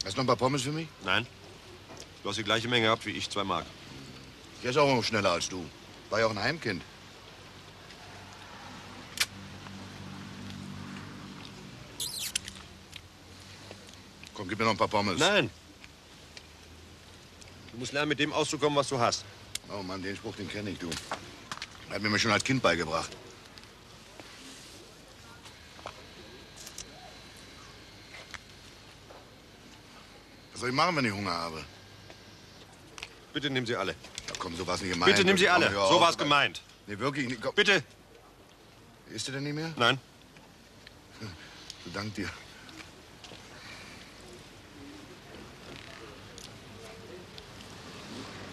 Hast du noch ein paar Pommes für mich? Nein. Du hast die gleiche Menge gehabt wie ich, 2 Mark. Ich esse auch noch schneller als du. War ja auch ein Heimkind. Komm, gib mir noch ein paar Pommes. Nein. Du musst lernen, mit dem auszukommen, was du hast. Oh Mann, den Spruch, den kenne ich, du. Hat mir schon als Kind beigebracht. Was soll ich machen, wenn ich Hunger habe? Bitte nimm sie alle. Ja, komm, so war's nicht gemeint. Bitte nimm sie alle. Komm, So war's gemeint. Nee, wirklich nicht. Komm. Bitte. Isst du denn nicht mehr? Nein. Dank dir.